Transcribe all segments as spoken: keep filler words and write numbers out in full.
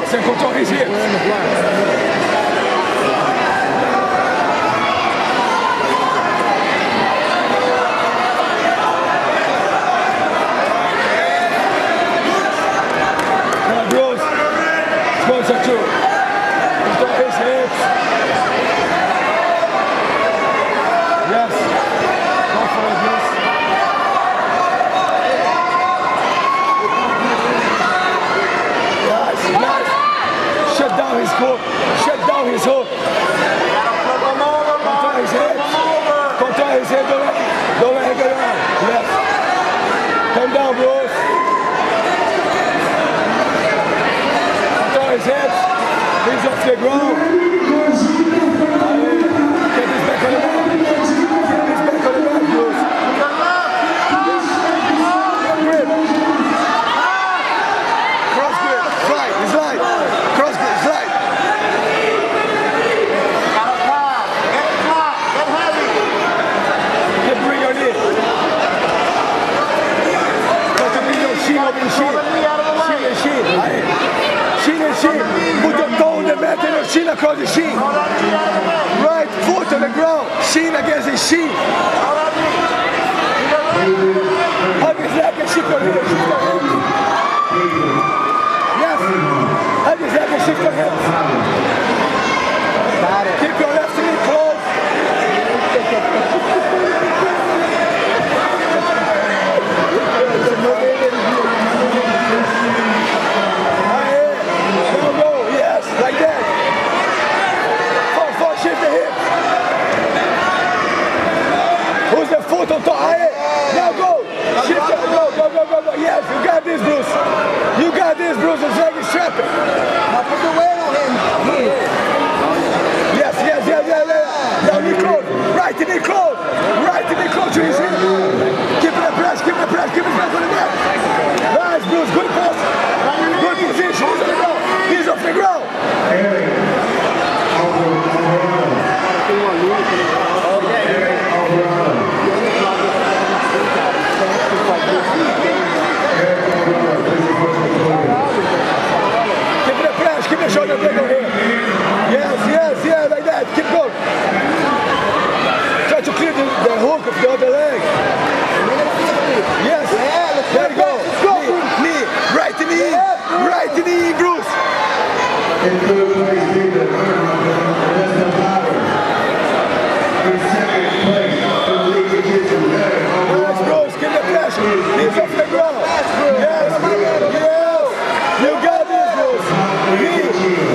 Você control his hips. Now, Bruce, sponsor two. Control his hips. Yes. Go for it, Bruce. Nice, nice. Shut down his hook. Shut down his hook. Control his head. Control his head. Don't let, don't let him go down. Left. Come down, Bruce. Control his head. He's off the ground. Get his back on the mat. Get his back on the mat, Bruce. Grip. Cross grip. Slide. Slide. Cross grip. Slide. Get bring your knee. Got to bring your shin over the shin. Shin and shin. Shin and shin. Put your toe on the mat and your shin across the shin. Right foot on the ground. Shin against the shin. Hug his neck and shift your hips. Shift your hips. Yes. Hug his neck and shift your hips. Got it. Keep your left knee closed. Now go. Yes, like that. Fall, fall, shift the hips. Who's the foot on top? Aye. Now go. Shift it. Go, go, go, go, go. Yes, you got this, Bruce. You got this, Bruce. It's like he's trapping. Now put the weight on him. Yes, yes, yes, yes, yes. Now knee close. Right knee close. Right knee close to his hip. Keep the press, keep the press, keep his back on the mat. Nice, Bruce. Good pass. Good position. He's on the ground. He's off the ground. Keep the press, keep the shoulder blade on him. Yes, yes, yes, like that. Keep going. Try to clear the, the hook of the other leg. Yes, there you go. Knee, knee, right knee, right knee, Bruce. Nice, Bruce, keep the pressure. He's off the ground. Yes, yes. You got this, Bruce. Knee.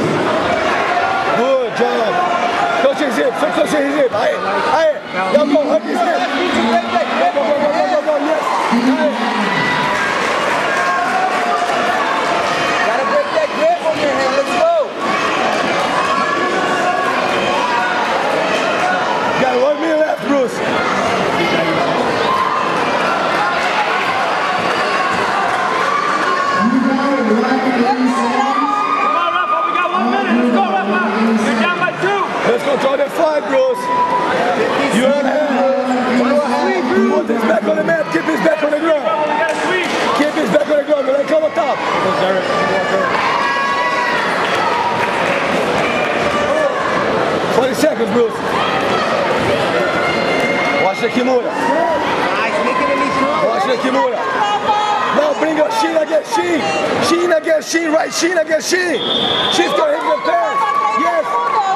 Good job. Touch his hip, so touch his hip. Aye, aye. Now go, hug his hip. Go, go, go, go, go, go, yes. Aye. Gotta break that grip on your hand. Let's go. Got one minute left, Bruce. Let's control the fight, Bruce. You on hand. Put his back on the mat. Keep his back on the ground. Keep his back on the ground. Let come on top. forty seconds, Bruce. Watch the Kimura. Nice, making it easy. Watch the Kimura. Now bring your shin against shin. Shin against shin. Right shin against shin. She's going to hit the pass. Yes.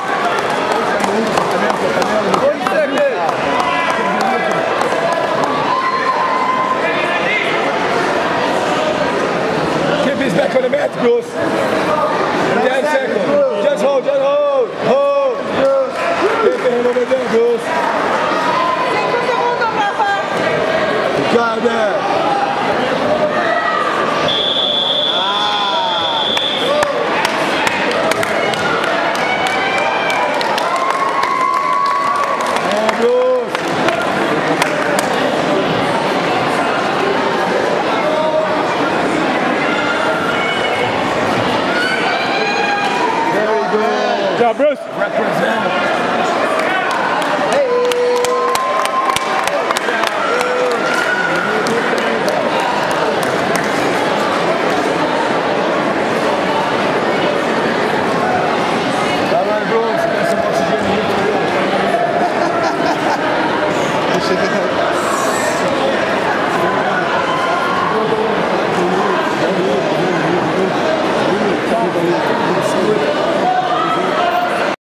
Keep his back on the mat, Bruce. ten seconds. Just hold, just hold. Hold. Keep the hand over there, Bruce. Got that.